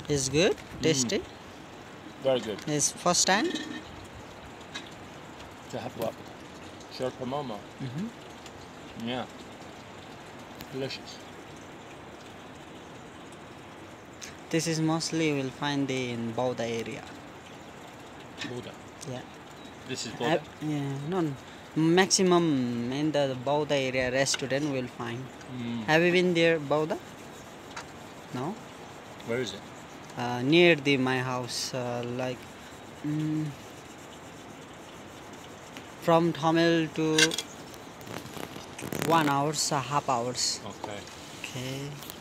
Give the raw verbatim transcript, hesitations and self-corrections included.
It's good, tasty. Mm. Very good. It's first time. To have what? Sherpa Momo. Mm-hmm. Yeah. Delicious. This is mostly you will find in Bauda area. Buddha. Yeah. This is Uh, Buddha. yeah. No. Maximum in the Bauda area restaurant will find. Mm. Have you been there, Bauda? No. Where is it? Uh, near the my house, uh, like mm, from Tamil to one hours, uh, half hours. Okay. Okay.